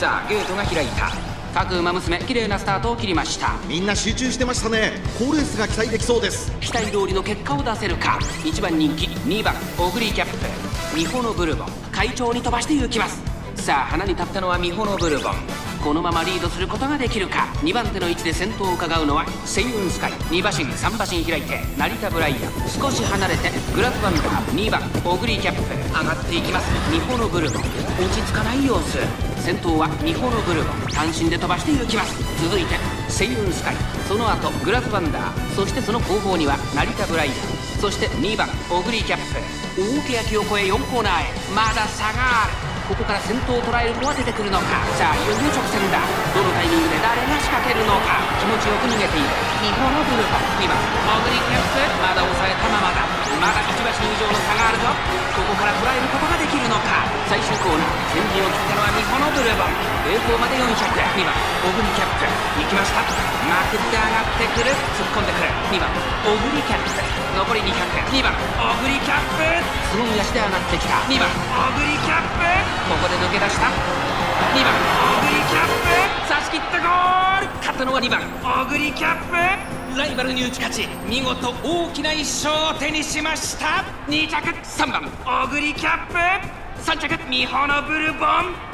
さあゲートが開いた。各馬娘綺麗なスタートを切りました。 みんな集中してましたね。好レースが期待できそうです。 期待通りの結果を出せるか。1番人気2番オグリーキャップ、ミホノブルボン快調に飛ばして行きます。さあ花に立ったのはミホノブルボン。このままリードすることができるか。2番手の位置で先頭を伺うのはセイウンスカイ。2馬身3馬身開いて成田ブライアン、少し離れてグラスバンダー2番オグリーキャップ上がっていきます。ミホノブルボン落ち着かない様子。先頭はミホノブルボン単身で飛ばして行きます。続いてセイウンスカイ、その後グラスバンダー、そしてその後方には成田ブライアン、そして2番オグリーキャップ。大欅を越え4コーナーへまだ差がある。ここから先頭を捉えるのは出てくるのか。さあいよいよ直線だ。どのタイミングで誰が仕掛けるのか。気持ちよく逃げているミホノブルボン。2番オグリーキャップまだ抑えたままだ。まだ1馬身以上の差があるぞ。ここから捉えることができるのか。最終コーナー先陣を切ったのはミホノブルボン。栄光まで400。2番オグリーキャップ行きました。まくって上がってくる、突っ込んでくる。2番オグリーキャップ残り200。2番オグリーキャップすごい足で上がってきた。2番オグリーキャップここで抜け出した。2番オグリキャップ差し切ったゴール。勝ったのは2番オグリキャップ。ライバルに打ち勝ち見事大きな1勝を手にしました。2着3番オグリキャップ、3着ミホノブルボン。